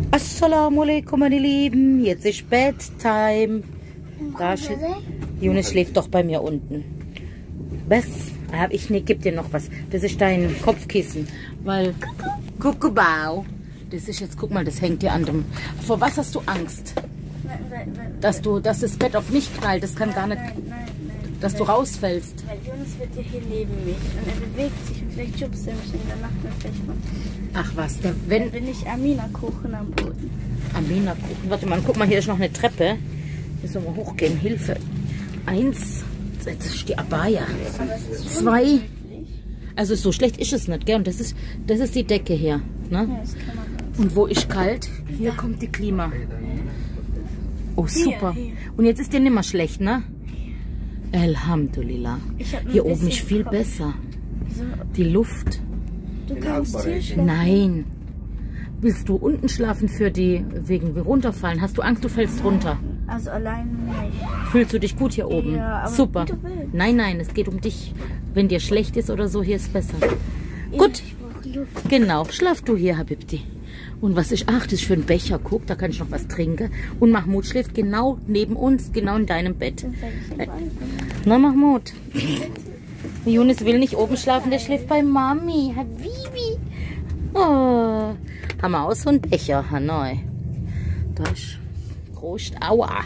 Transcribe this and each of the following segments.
Assalamu alaikum, meine Lieben. Jetzt ist Bedtime. Yunus schläft doch bei mir unten. Was? Gib dir noch was. Das ist dein Kopfkissen. Weil, Kuckuckbau. Das ist jetzt, guck mal, das hängt dir an dem. Vor was hast du Angst? Dass das Bett auf mich knallt. Das kann gar nicht. Nein. Dass du rausfällst. Weil Yunus wird ja hier neben mich und er bewegt sich und vielleicht schubst er mich in der Nacht und vielleicht mal. Ach was, Dann bin ich Amina-Kuchen am Boden. Amina-Kuchen. Warte mal, guck mal, hier ist noch eine Treppe. Müssen wir mal hochgehen. Hilfe. 1. Jetzt ist die Abaya. 2. Also so schlecht ist es nicht, gell? Und das ist die Decke hier. Ne? Ja, das kann man ganz. Und wo ist kalt? Hier kommt die Klima. Oh, super. Hier. Und jetzt ist dir nicht mehr schlecht, ne? Alhamdulillah. Hier oben ist viel besser. Wieso? Die Luft. Du kannst hier schlafen. Nein. Willst du unten schlafen wegen runterfallen? Hast du Angst, du fällst runter? Also alleine nicht. Fühlst du dich gut hier oben? Ja, aber super. wie du willst. Nein, es geht um dich. Wenn dir schlecht ist oder so, hier ist besser. Gut. Ich brauche Luft. Genau. Schlaf du hier, Habibti. Und was ist? Ach, das ist für ein Becher. Guck, da kann ich noch was trinken. Und Mahmoud schläft genau neben uns, genau in deinem Bett. Dann sag ich ihm Na, Mahmoud. Yunus will nicht oben schlafen, der schläft bei Mami. Habibi. Oh. Haben wir auch so einen Becher, Hanoi. Da ist Prost. Aua.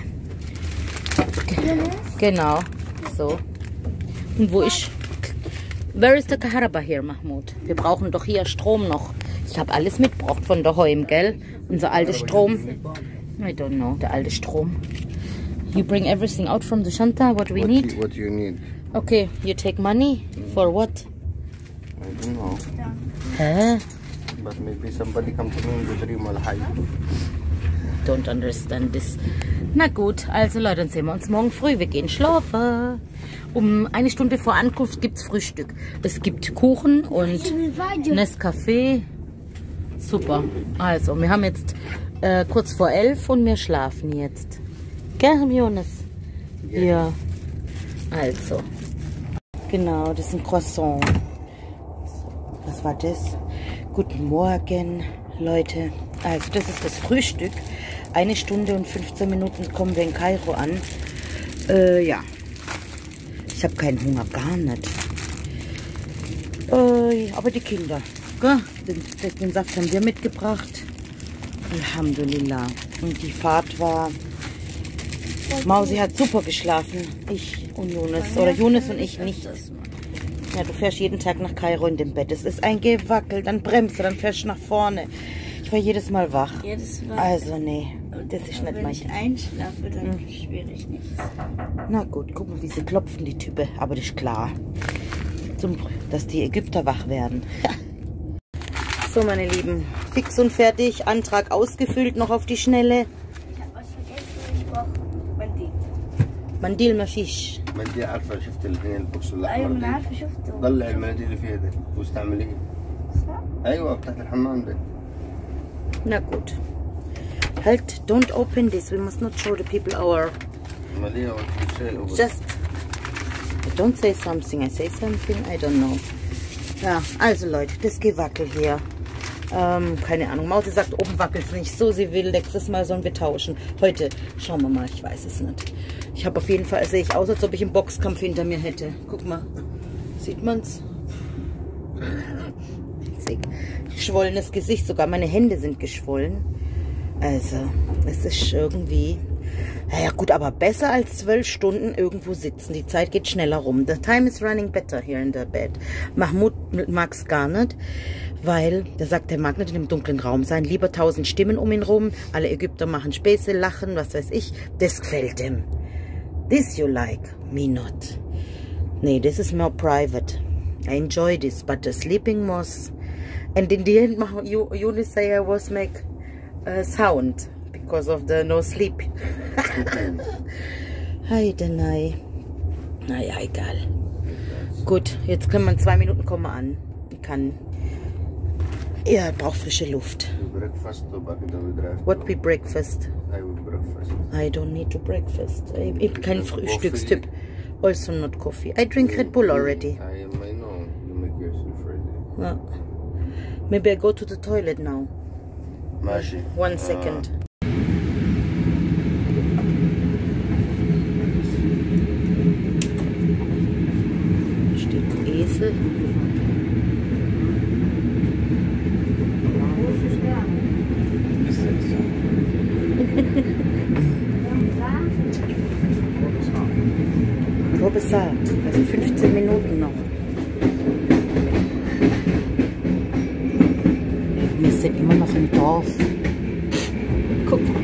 Genau. So. Und wo ist... Where is the Kaharaba here, Mahmoud? Wir brauchen doch hier Strom noch. Ich habe alles mitgebracht von daheim, gell? Unser alter Strom. I don't know, der alte Strom. You bring everything out from the Shanta, what we need? What you need? Okay, you take money? For what? I don't know. Hä? But maybe somebody come to me with a dream or high. Don't understand this. Na gut, also Leute, dann sehen wir uns morgen früh. Wir gehen schlafen. Um 1 Stunde vor Ankunft gibt es Frühstück. Es gibt Kuchen und Nescafé. Super. Also, wir haben jetzt kurz vor 11 und wir schlafen jetzt. Gell, Jonas? Ja. Also. Genau, das ist ein Croissant. Was war das? Guten Morgen, Leute. Also, das ist das Frühstück. 1 Stunde und 15 Minuten kommen wir in Kairo an. Ja. Ich habe keinen Hunger, gar nicht. Aber die Kinder, gell? Den Saft haben wir mitgebracht. Alhamdulillah. Und die Fahrt war... Mausi hat super geschlafen. Ich und Yunus. Oder Yunus und ich nicht. Ja, du fährst jeden Tag nach Kairo in dem Bett. Es ist ein Gewackel, dann bremst du, dann fährst du nach vorne. Ich war jedes Mal wach. Also nee, das ist nicht mein. Wenn ich einschlafe, dann schwöre ich nicht. Na gut, guck mal, wie sie klopfen, die Typen. Aber das ist klar. Dass die Ägypter wach werden. So, meine Lieben. Fix und fertig. Antrag ausgefüllt, noch auf die Schnelle. Ich habe was vergessen. Ich brauche Mandil. Mandil ما فيش. منديل عارفه شفت الاثنين البوكس أيوة الاحمر أنا دي عارفة شفته. طلع المناديل اللي فيها ده واستعمليه ايوه بتاعت الحمام ده Na gut. Halt, don't open this. We must not show the people our... امال ايه قلت لك Just... I don't say something. I say something. I don't know. Ja, also Leute, das Gewackel hier. Keine Ahnung. Mausi sagt, oben wackelt es nicht so. Sie will, nächstes Mal sollen wir tauschen. Heute schauen wir mal. Ich weiß es nicht. Ich habe auf jeden Fall, sehe ich aus, als ob ich einen Boxkampf hinter mir hätte. Guck mal. Sieht man's? Geschwollenes Gesicht. Sogar meine Hände sind geschwollen. Also, es ist irgendwie... Ja gut, aber besser als 12 Stunden irgendwo sitzen. Die Zeit geht schneller rum. The time is running better here in the bed. Mahmoud mag es gar nicht, weil, der sagt, er mag nicht in einem dunklen Raum sein. Lieber 1000 Stimmen um ihn rum. Alle Ägypter machen Späße, lachen, was weiß ich. Das gefällt ihm. This you like, me not. Nee, this is more private. I enjoy this, but the sleeping was... And in the end, Yunus say I was make sound. Because of the no sleep. Heidenei. Naja, egal. Gut, jetzt können wir in 2 Minuten kommen an. Ich kann... Er braucht frische Luft. What we breakfast? I don't need to breakfast. Ich bin kein Frühstückstyp. Also not coffee. I drink Red Bull already. I know you make yourself ready. Maybe I go to the toilet now. ماشي. 1 second. Steht ein Esel. Robesar, also 15 Minuten noch. Wir sind immer noch im Dorf. Guck mal.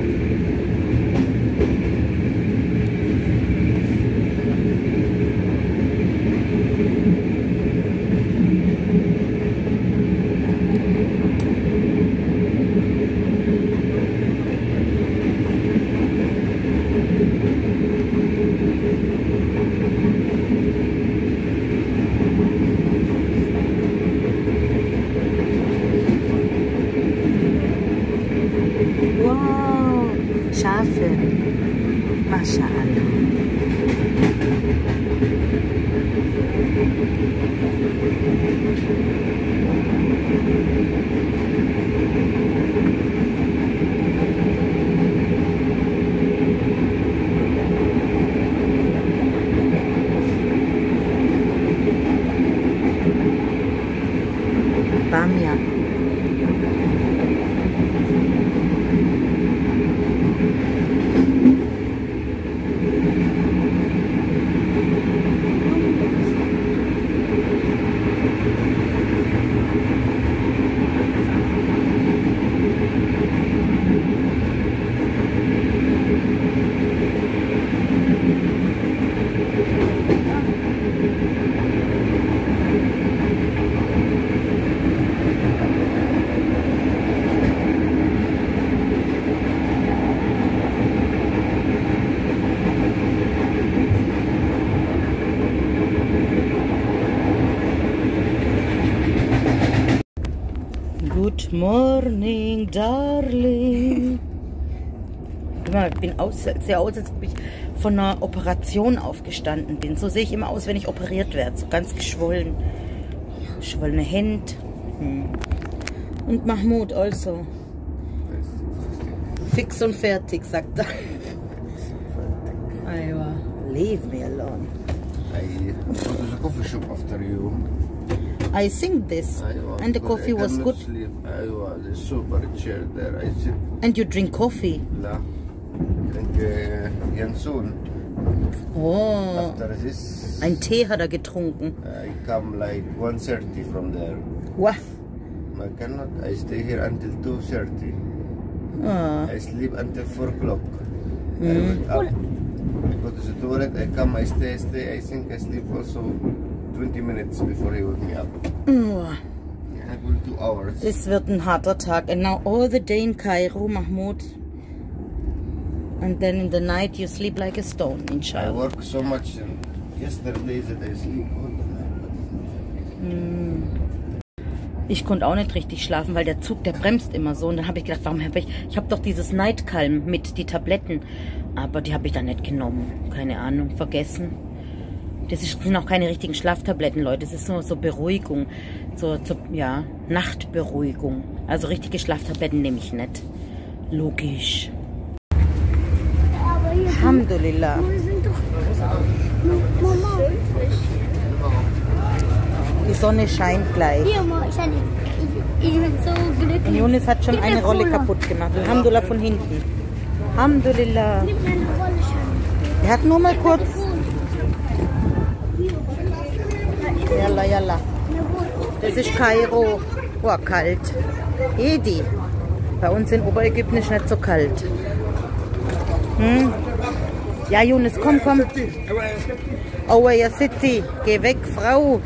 Wow, Schafe. Maschallah. Bamia. Good morning, darling. Guck mal, ich bin sehr aus, als ob ich von einer Operation aufgestanden bin. So sehe ich immer aus, wenn ich operiert werde. So ganz geschwollen. Geschwollene Hände. Und Mahmoud also. Fix und fertig, sagt er. Aywa, leave me alone. I go to the coffee shop after you. I think this. And the coffee was good. The super chair there. I sit. And you drink coffee? لا. Drink Jansun. Oh. After this. Ein Tee hat er getrunken. I come like 1:30 from there. Wow. I cannot. I stay here until 2:30. Ah. I sleep until 4 o'clock. I wake up. I go to the toilet. I come. I stay. I think I sleep also 20 minutes before he woke me up. Oh. I will 2 hours. Das wird ein harter Tag. And now all the day in Cairo, Mahmoud. And then in the night you sleep like a stone, I inshallah. work so much yesterday that I sleep all the night. Ich konnte auch nicht richtig schlafen, weil der Zug, der bremst immer so. Und dann habe ich gedacht, warum habe ich habe doch dieses Night Calm mit, die Tabletten. Aber die habe ich dann nicht genommen. Keine Ahnung, vergessen. Das sind auch keine richtigen Schlaftabletten, Leute. Das ist nur so Beruhigung. Ja, Nachtberuhigung. Also richtige Schlaftabletten nehme ich nicht. Logisch. Alhamdulillah. Wir sind doch... Mama. Die Sonne scheint gleich. Hier, Mama, ich bin so glücklich. Jonas hat schon Gib mir eine Rolle Cola. kaputt gemacht. Alhamdulillah von hinten. Alhamdulillah. Gib mir eine Rolle schon. Der hat nur mal kurz. Yalla, yalla. Das ist Kairo. Oh, kalt. Edi. Bei uns in Oberägypten ist nicht so kalt. Ja, Jonas, komm, komm. Awaya City. Geh weg, Frau.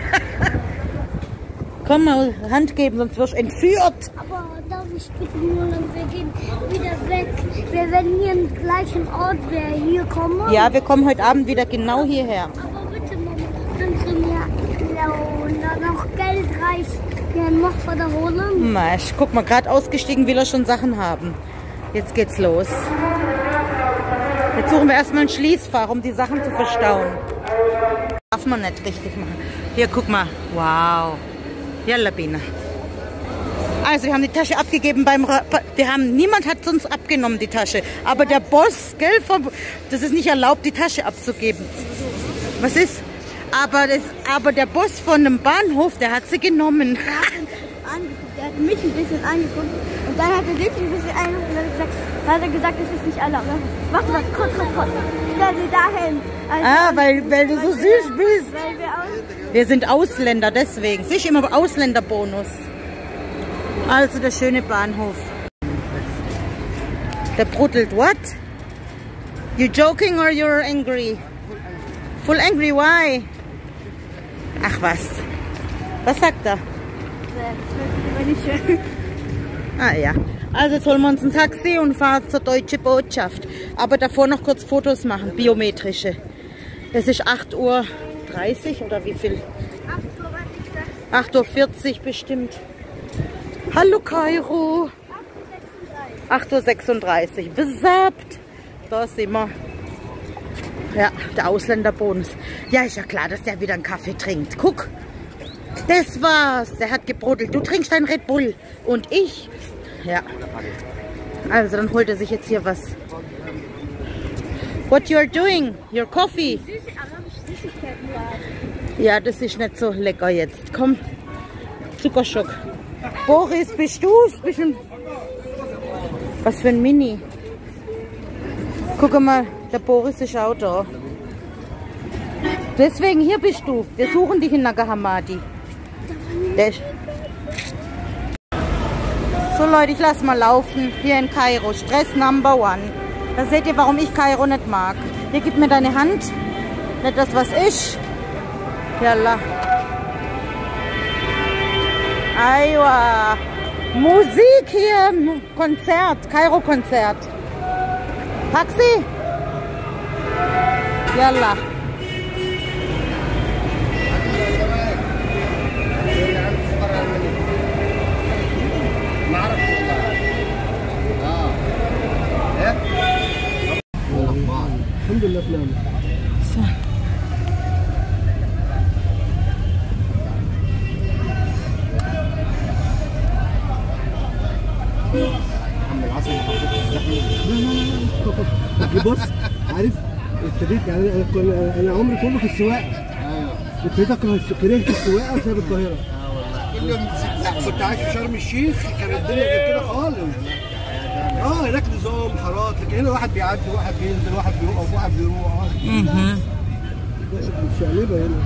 Komm mal, Hand geben, sonst wirst du entführt. Aber darf ich bitte nur, wir gehen wieder weg. Wir werden hier im gleichen Ort, wer hier kommen. Ja, wir kommen heute Abend wieder genau hierher. Aber bitte, Mama, kannst du mir noch Geld reichen, noch wiederholen? Masch, guck mal, gerade ausgestiegen will er schon Sachen haben. Jetzt geht's los. Jetzt suchen wir erstmal ein Schließfach, um die Sachen zu verstauen. Darf man nicht richtig machen. Hier, guck mal. Wow. Yalla, Bina. Also wir haben die Tasche abgegeben niemand hat es uns abgenommen, die Tasche. Aber der Boss, gell, das ist nicht erlaubt, die Tasche abzugeben. Was ist? Aber der Boss von dem Bahnhof, der hat sie genommen. Der hat uns angeguckt, der hat mich ein bisschen angeguckt und dann hat er dich ein bisschen angeguckt und dann hat er gesagt, das ist nicht erlaubt. Warte mal, kurz. Stell sie dahin. Also, weil du so süß bist. Weil Wir sind Ausländer, deswegen. Sicher immer Ausländerbonus. Also der schöne Bahnhof. Der brudelt. What? You joking or you're angry? Full angry, why? Ach was. Was sagt er? das nicht schön. Ah ja. Also jetzt holen wir uns ein Taxi und fahren zur Deutschen Botschaft. Aber davor noch kurz Fotos machen, biometrische. Es ist 8:30 Uhr oder wie viel? 8:40 Uhr bestimmt. Hallo Kairo. 8:36 Uhr. Besabt. Da sind wir. Ja, der Ausländerbonus. Ja, ist ja klar, dass der wieder einen Kaffee trinkt. Guck. Das war's. Der hat gebrodelt. Du trinkst ein Red Bull. Und ich. Ja. Also dann holt er sich jetzt hier was. What you are doing? Your coffee? Ja, das ist nicht so lecker jetzt. Komm. Zuckerschock. Boris, bist du's? Was für ein Mini. Guck mal, der Boris ist auch da. Deswegen, hier bist du. Wir suchen dich in Nag Hammadi. So Leute, ich lasse mal laufen. Hier in Kairo. Stress Number 1. Da seht ihr, warum ich Kairo nicht mag. Hier, gib mir deine Hand. Nicht das, was ich. Yalla. Aywa. Musik hier. Konzert. Kairo-Konzert. Taxi. Yalla. So. بص عارف ابتديت يعني انا عمري كله في السواقه ابتديت اكره كرهت السواقه بسبب القاهره كل يوم كنت عايش في شرم الشيخ كانت الدنيا غير كده خالص هناك نظام حارات لكن هنا واحد بيعدي واحد بينزل واحد بيوقف واحد بيروح مشقلبه هنا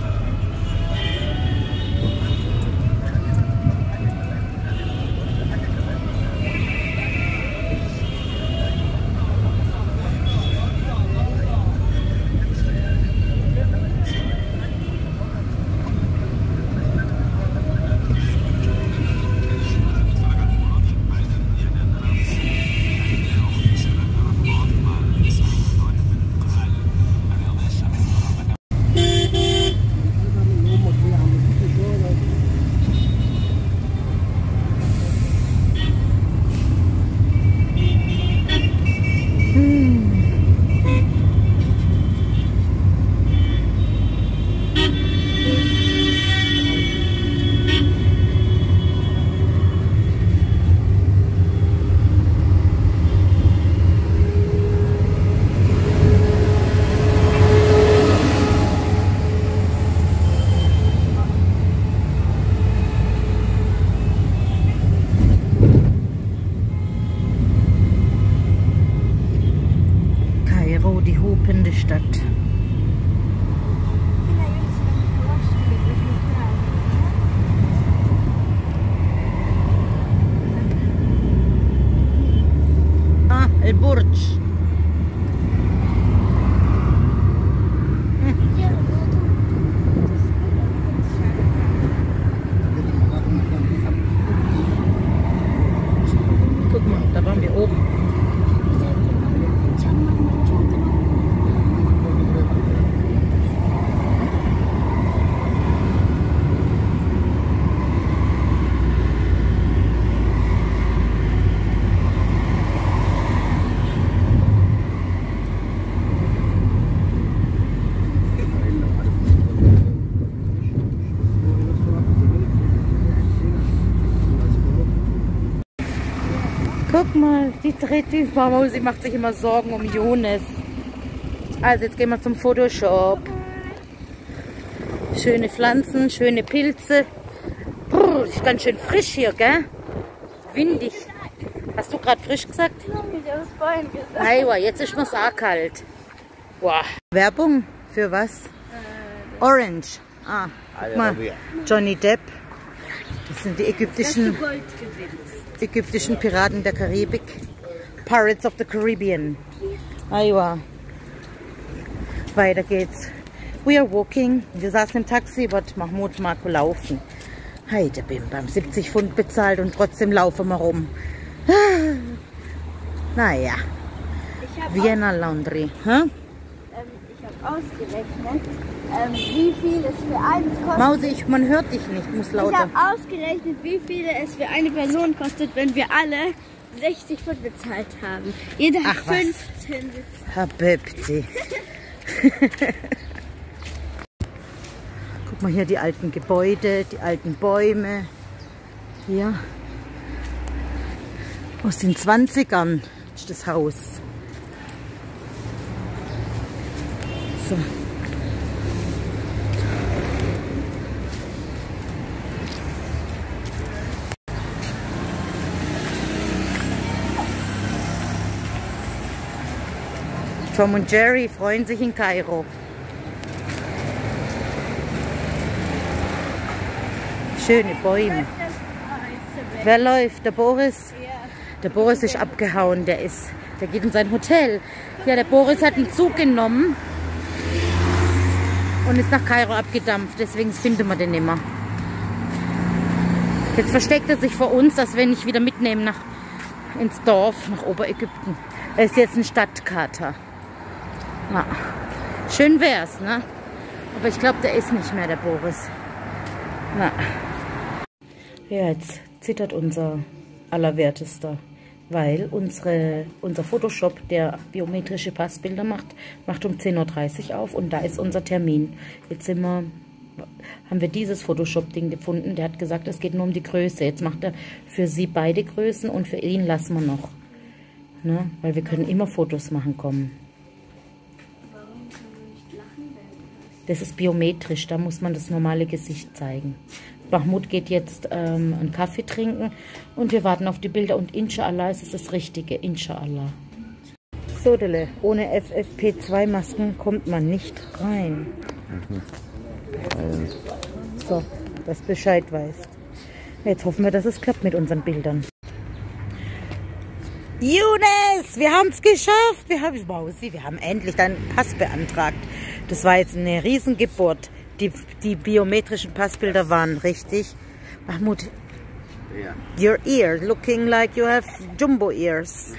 Die hupende Stadt. El Burj. Guck mal, da waren wir oben. Guck mal, die Mausi macht sich immer Sorgen um Jonas. Also jetzt gehen wir zum Photoshop. Schöne Pflanzen, schöne Pilze. Brr, ist ganz schön frisch hier, gell? Windig. Hast du gerade frisch gesagt? Ich habe es vorhin gesagt. Aiwa, jetzt ist mir's auch kalt. Wow. Werbung für was? Orange. Ah, guck mal. Johnny Depp. Das sind die ägyptischen Piraten der Karibik. Pirates of the Caribbean. Aiwa. Weiter geht's. We are walking. Wir saßen im Taxi, but Mahmoud und Marco laufen. Heide Bimbam, 70 Pfund bezahlt und trotzdem laufen wir rum. Naja. Vienna Laundry. Huh? Ich habe ausgerechnet, wie viel es für einen kostet. Mausi, man hört dich nicht, muss Ich lauter. habe ausgerechnet, wie viel es für eine Person kostet, wenn wir alle 60 Pfund bezahlt haben. Jeder hat Ach, was? 15. Habibti. Guck mal hier die alten Gebäude, die alten Bäume. Hier. Aus den 20ern ist das Haus. So. Tom und Jerry freuen sich in Kairo. Schöne Bäume. Wer läuft? Der Boris? Der Boris ist abgehauen. Der geht in sein Hotel. Ja, der Boris hat einen Zug genommen und ist nach Kairo abgedampft. Deswegen finden wir den nicht mehr. Jetzt versteckt er sich vor uns, dass wir ihn nicht wieder mitnehmen ins Dorf, nach Oberägypten. Er ist jetzt ein Stadtkater. Ja. Schön wär's, ne? Aber ich glaube, der ist nicht mehr, der Boris. Ja. Ja, jetzt zittert unser Allerwertester, weil unser Photoshop, der biometrische Passbilder macht um 10:30 Uhr auf und da ist unser Termin. Jetzt haben wir dieses Photoshop-Ding gefunden. Der hat gesagt, es geht nur um die Größe. Jetzt macht er für sie beide Größen und für ihn lassen wir noch. Ne? Weil wir können immer Fotos machen kommen. Das ist biometrisch, da muss man das normale Gesicht zeigen. Mahmoud geht jetzt einen Kaffee trinken und wir warten auf die Bilder und inshallah ist es das Richtige, inshallah. Sodele, ohne FFP2-Masken kommt man nicht rein. So, dass du Bescheid weißt. Jetzt hoffen wir, dass es klappt mit unseren Bildern. Younes, wir haben es geschafft. Wir haben endlich deinen Pass beantragt. Das war jetzt eine Riesengeburt. Die biometrischen Passbilder waren richtig. Mahmoud, your ear looking like you have jumbo ears.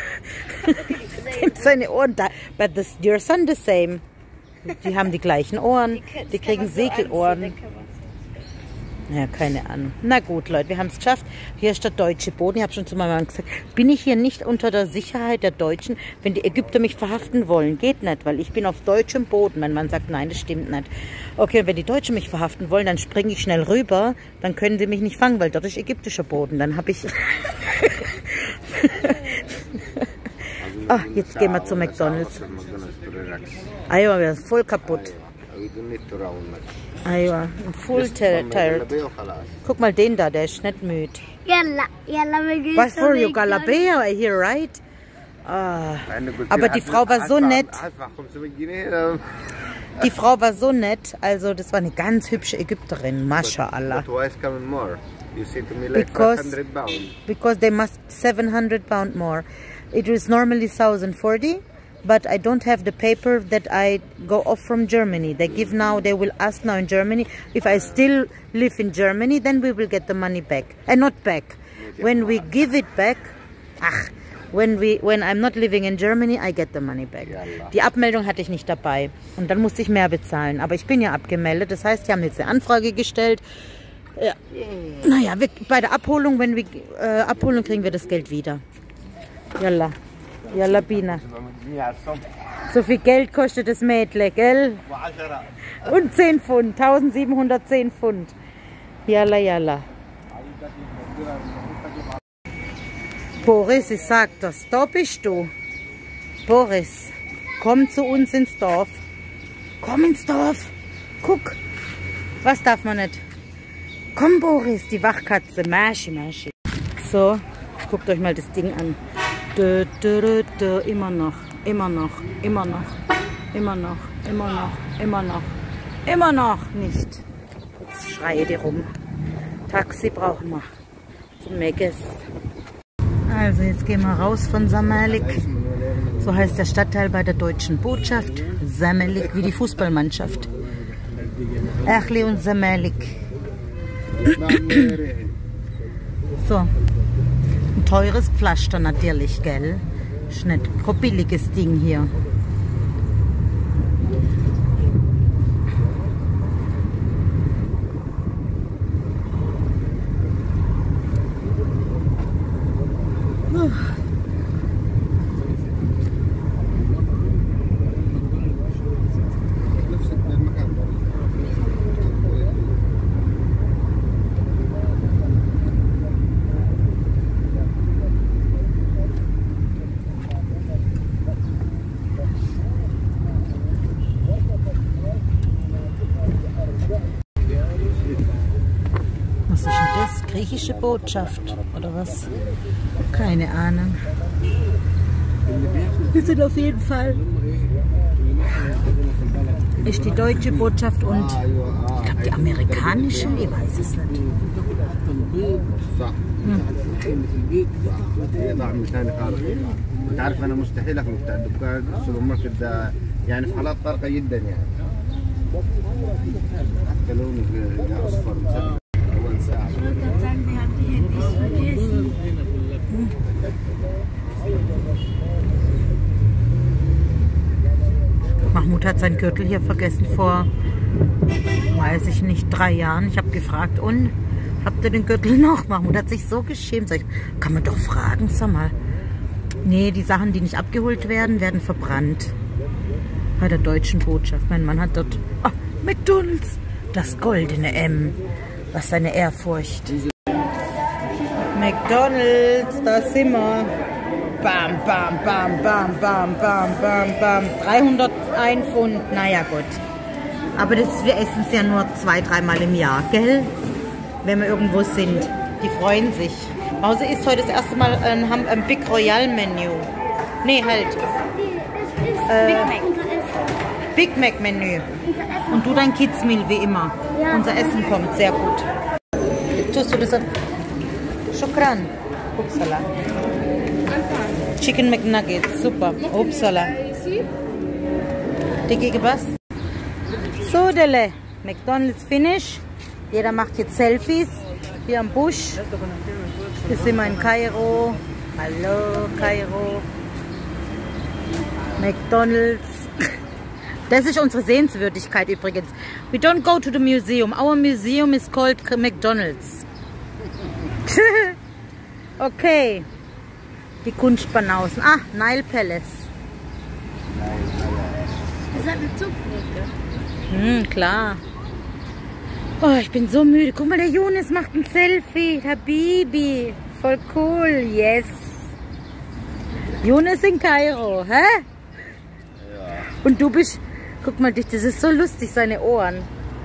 Seine Ohren da. But your son the same. Die haben die gleichen Ohren. Die kriegen Segelohren. Ja, keine Ahnung. Na gut, Leute, wir haben es geschafft. Hier ist der deutsche Boden. Ich habe schon zu meinem Mann gesagt, bin ich hier nicht unter der Sicherheit der Deutschen, wenn die Ägypter mich verhaften wollen? Geht nicht, weil ich bin auf deutschem Boden. Mein Mann sagt, nein, das stimmt nicht. Okay, wenn die Deutschen mich verhaften wollen, dann springe ich schnell rüber. Dann können sie mich nicht fangen, weil dort ist ägyptischer Boden. Dann habe ich... jetzt gehen wir zu McDonald's. Ah ja, wir sind voll kaputt. Aywa, full tired. Guck mal den da, der ist nicht müde. Was for you, Galabea, I hear, right? Aber die Frau war so nett. Die Frau war so nett, also das war eine ganz hübsche Ägypterin, mashallah. Because they must 700 pound more. It was normally 1040. But I don't have the paper that I go off from Germany. They will ask now in Germany, if I still live in Germany, then we will get the money back. And not back. When we give it back, when I'm not living in Germany, I get the money back. Die Abmeldung hatte ich nicht dabei. Und dann musste ich mehr bezahlen. Aber ich bin ja abgemeldet. Das heißt, die haben jetzt eine Anfrage gestellt. Ja. Naja, bei der Abholung, wenn wir abholen, kriegen wir das Geld wieder. Yalla. Yalla Bina. So viel Geld kostet das Mädle, gell? Und 10 Pfund, 1710 Pfund. Yalla, yalla. Boris, ich sag das, da bist du. Boris, komm zu uns ins Dorf. Komm ins Dorf. Guck, was darf man nicht? Komm Boris, die Wachkatze, Marschi, Marschi. So, guckt euch mal das Ding an. Immer noch, immer noch, immer noch, immer noch, immer noch, immer noch, immer noch nicht. Jetzt schreie die rum. Taxi brauchen wir. Zum Megas. Also jetzt gehen wir raus von Zamalek. So heißt der Stadtteil bei der deutschen Botschaft. Zamalek, wie die Fußballmannschaft. Ahli und Zamalek. So. Ein teures Pflaster natürlich, gell? Ist nicht kein billiges Ding hier. Was ist denn das? Griechische Botschaft oder was? Keine Ahnung. Wir sind auf jeden Fall. Ist die deutsche Botschaft und ich glaube die amerikanische, ich weiß es nicht. تعرف انا مستحيل اخلق بتاع الدكان السوبر ماركت ده يعني في حالات طارئه جدا يعني حتى لونه اصفر مسفر اول ساعه. Mahmoud hat seinen Gürtel hier vergessen vor, weiß ich nicht, 3 Jahren. Ich habe gefragt, und habt ihr den Gürtel noch? Mahmoud hat sich so geschämt. Sag ich, kann man doch fragen, sag mal. Nee, die Sachen, die nicht abgeholt werden, werden verbrannt. Bei der deutschen Botschaft. Mein Mann hat dort McDonald's, das goldene M. Was seine Ehrfurcht. McDonald's, da sind wir. Bam, bam, bam, bam, bam, bam, bam, bam. 301 Pfund, naja gut. Aber das, wir essen es ja nur 2-3 Mal im Jahr, gell? Wenn wir irgendwo sind. Die freuen sich. Hause isst heute das erste Mal ein Big Royal Menü. Nee, halt. Big Mac Menü. Und du dein Kids Meal wie immer. Ja. Unser Essen kommt sehr gut. Tust du das auf? Shukran. Upsala. Chicken McNuggets, super. Upsala. Dicke was? So, Dele. McDonald's finish. Jeder macht jetzt Selfies. Hier am Busch. Hier sind wir in Kairo. Hallo, Kairo. McDonald's. Das ist unsere Sehenswürdigkeit übrigens. We don't go to the museum. Our museum is called McDonald's. Okay. Die Kunstbanausen. Ah, Nile Palace. Das hat eine Zugbrücke. Klar. Oh, ich bin so müde. Guck mal, der Younes macht ein Selfie. Habibi. Voll cool. Yes. Younes in Kairo, hä? Ja. Und du bist... Guck mal, das ist so lustig, seine Ohren.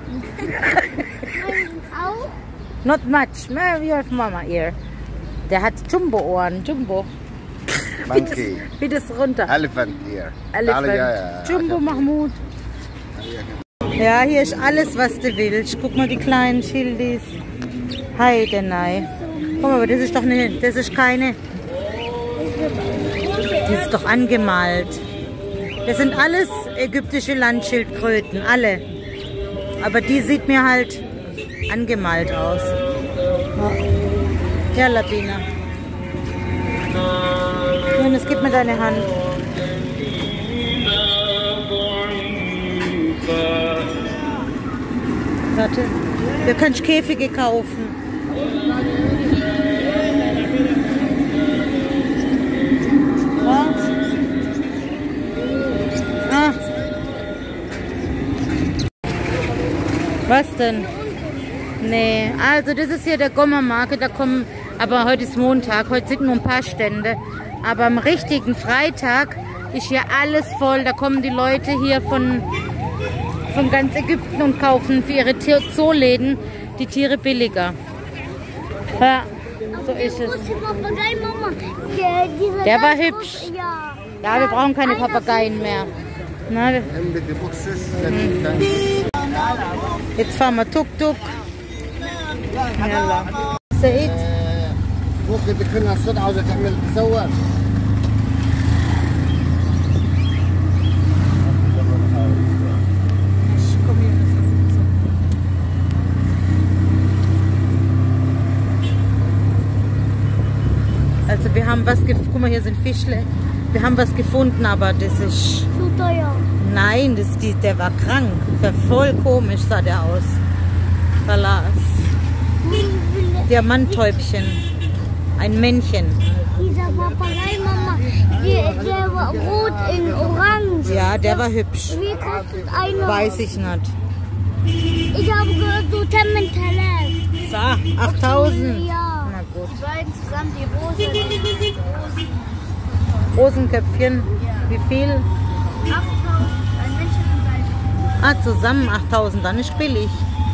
Auch? Not much. You have Mama ear. Der hat Jumbo-Ohren. Jumbo. Monkey. Wie das runter. Elephant ear. Elephant. Ja. Jumbo Mahmoud. Ja, hier ist alles, was du willst. Guck mal, die kleinen Schildis. Heide, nein. Guck mal, aber das ist doch eine, das ist keine. Die ist doch angemalt. Das sind alles ägyptische Landschildkröten, alle. Aber die sieht mir halt angemalt aus. Ja, Labina. Nun, es gib mir deine Hand. Warte, wir können Käfige kaufen. Ja. Ah. Was denn? Nee, also das ist hier der Gomma Market, da kommen Aber heute ist Montag, heute sind nur ein paar Stände. Aber am richtigen Freitag ist hier alles voll. Da kommen die Leute hier von ganz Ägypten und kaufen für ihre Zooläden die Tiere billiger. Ja, so ist es. Der war hübsch. Ja, wir brauchen keine Papageien mehr. Na, jetzt fahren wir Tuk-Tuk. يلا سعيد ممكن تكون الصوت عاوزة تعمل تصور. Also wir haben was gefunden, guck mal, hier sind Fischle. Wir haben was gefunden, aber das ist... Zu teuer. Nein, der war krank. Voll komisch sah der aus. Verlass. Diamanttäubchen. Ein Männchen. Dieser Papagei, Mama, der war rot in orange. Ja, der war hübsch. Wie kostet einer? Weiß ich nicht. Ich habe gehört, so 10.000 Talent. So, 8.000. Ja. Na gut. Die beiden zusammen, die Rosen. Rosenköpfchen. Wie viel? 8.000. Ein Männchen und ein. Ah, zusammen 8.000, dann ist billig.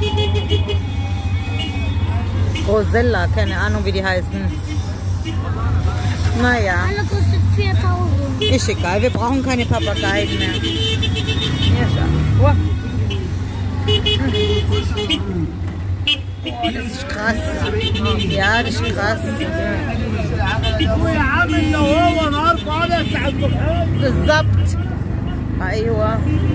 Rosella, keine Ahnung wie die heißen. Naja. Alle kostet 4.000. Ist egal, wir brauchen keine Papageien mehr. Ja, schau. Oh, das ist krass. Ja, das ist krass. بالضبط. ايوه.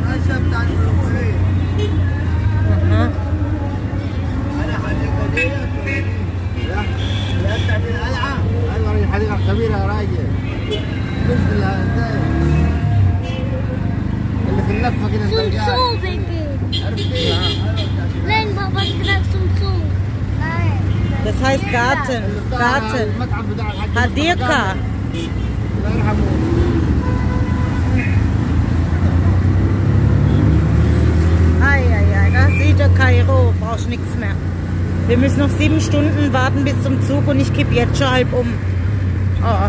الحديقة الكبيرة يا راجل. اللي في اللفة كده انت Zum قاعد. Zoo, Baby. عرفتي؟ Nein, Papa hat gesagt zum Zoo. Nein. Das heißt Garten. Garten. المتحف بتاع الحاج Hadirka. الله يرحمه. Eieiei, da sieht der Kairo. Brauchst nichts mehr. Wir müssen noch 7 Stunden warten bis zum Zug und ich kipp jetzt schon halb um. Oh.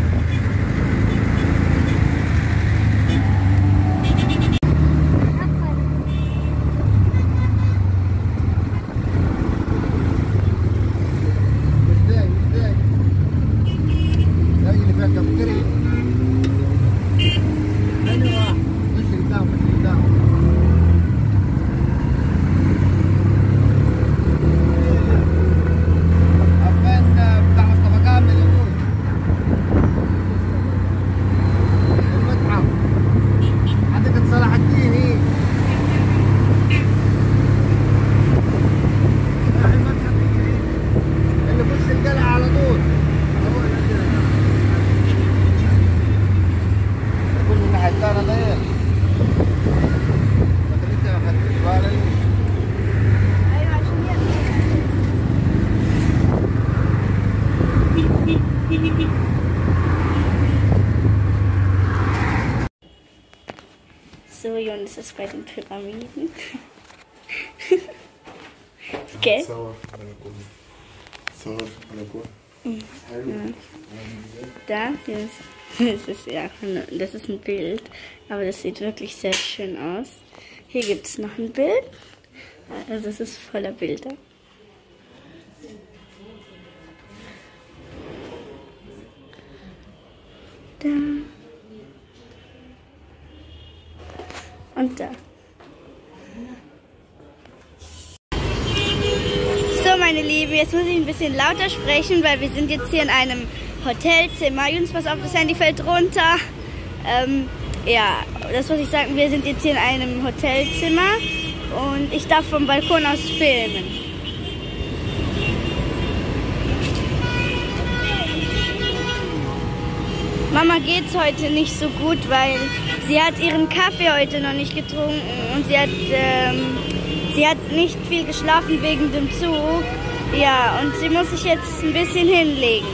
So, Jonas ist bei den Pyramiden. Okay. Da, das ist ein Bild, aber das sieht wirklich sehr schön aus. Hier gibt es noch ein Bild, also es ist voller Bilder. Da. Und da. So, meine Lieben, jetzt muss ich ein bisschen lauter sprechen, weil wir sind jetzt hier in einem Hotelzimmer. Jungs, pass auf, das Handy fällt runter. Ja, das muss ich sagen, wir sind jetzt hier in einem Hotelzimmer und ich darf vom Balkon aus filmen. Mama geht's heute nicht so gut, weil sie hat ihren Kaffee heute noch nicht getrunken und sie hat nicht viel geschlafen wegen dem Zug. Ja, und sie muss sich jetzt ein bisschen hinlegen.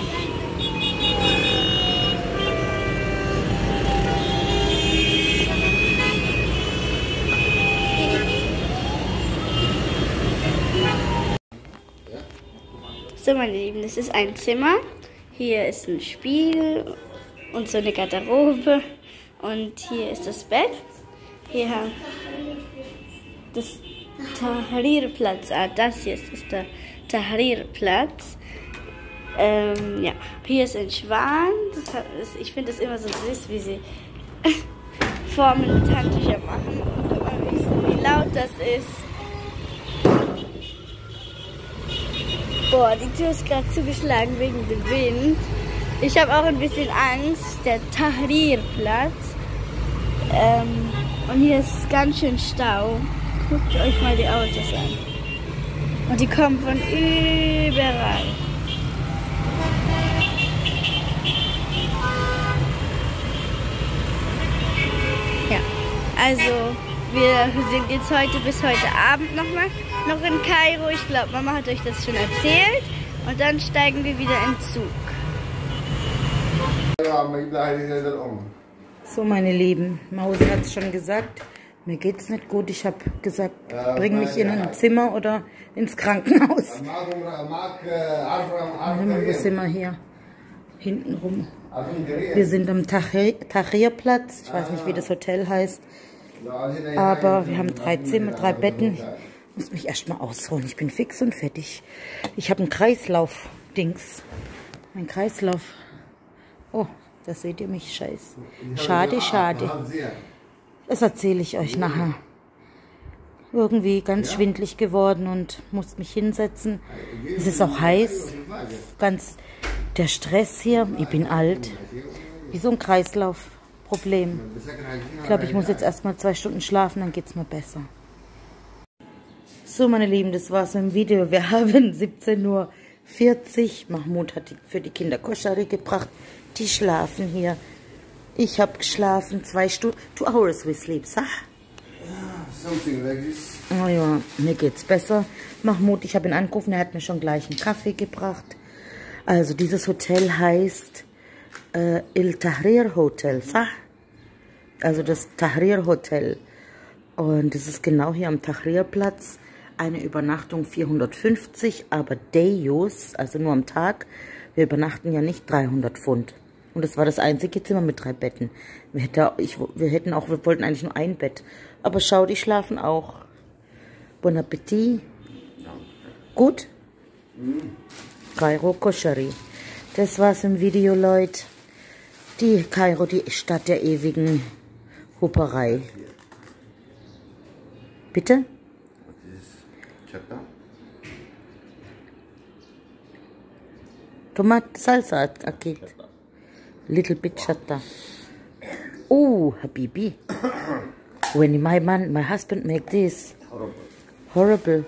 So, So, meine Lieben, das ist ein Zimmer. Hier ist ein Spiegel und so eine Garderobe. Und hier ist das Bett. Hier haben das Tahrirplatz. Ah, das hier ist der Tahrirplatz. Ja, hier ist ein Schwan. Ich finde das immer so süß, wie sie Formen mit Handtüchern machen. Und immer wissen, wie laut das ist. Boah, die Tür ist gerade zugeschlagen wegen dem Wind. Ich habe auch ein bisschen Angst. Der Tahrirplatz. Und hier ist ganz schön Stau. Guckt euch mal die Autos an. Und die kommen von überall. Ja, also wir sind jetzt bis heute Abend noch in Kairo. Ich glaube, Mama hat euch das schon erzählt. Und dann steigen wir wieder in Zug. So, meine Lieben, Mausi hat es schon gesagt, mir geht's nicht gut. Ich habe gesagt, bring mich in ein Zimmer oder ins Krankenhaus. Wo sind wir hier? Hinten rum. Wir sind am Tahrirplatz. Ich weiß nicht, wie das Hotel heißt. Aber wir haben 3 Zimmer, 3 Betten. Ich muss mich erstmal ausruhen. Ich bin fix und fertig. Ich habe einen Kreislauf-Dings. Ein Kreislauf. Oh, da seht ihr mich, scheiße. Schade, schade. Das erzähle ich euch nachher. Irgendwie ganz schwindlig geworden und musste mich hinsetzen. Es ist auch heiß. Ganz der Stress hier. Ich bin alt. Wie so ein Kreislaufproblem. Ich glaube, ich muss jetzt erstmal 2 Stunden schlafen, dann geht es mir besser. So, meine Lieben, das war's im Video. Wir haben 17:40 Uhr. Mahmoud hat für die Kinder Koschari gebracht. Die schlafen hier. Ich habe geschlafen 2 Stunden. 2 hours we sleep, sah? Something like this. Oh ja, mir geht's besser. Mahmoud, ich habe ihn angerufen, er hat mir schon gleich einen Kaffee gebracht. Also dieses Hotel heißt El Tahrir Hotel, sah? Also das Tahrir Hotel. Und es ist genau hier am Tahrirplatz. Eine Übernachtung 450, aber Day Use, also nur am Tag. Wir übernachten ja nicht 300 Pfund. Und das war das einzige Zimmer mit 3 Betten. Wir wollten eigentlich nur ein Bett. Aber schau, die schlafen auch. Bon Appetit. Gut? Kairo Koschari. Das war's im Video, Leute. Die Kairo, die Stadt der ewigen Hupperei. Bitte? Tomat salsa akid. Little bit shatta. Oh, Habibi. When my husband make this. Horrible.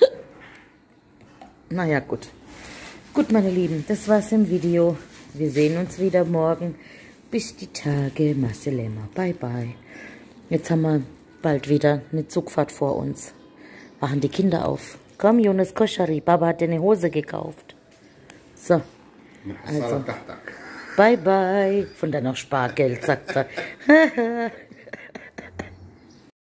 Naja, gut. Gut, meine Lieben, das war's im Video. Wir sehen uns wieder morgen. Bis die Tage. Maselema. Bye, bye. Jetzt haben wir bald wieder eine Zugfahrt vor uns. Wachen die Kinder auf. Komm, Yunus Koschari. Baba hat dir eine Hose gekauft. So. Also. Bye, bye. Von deiner Spargeld, sagt er.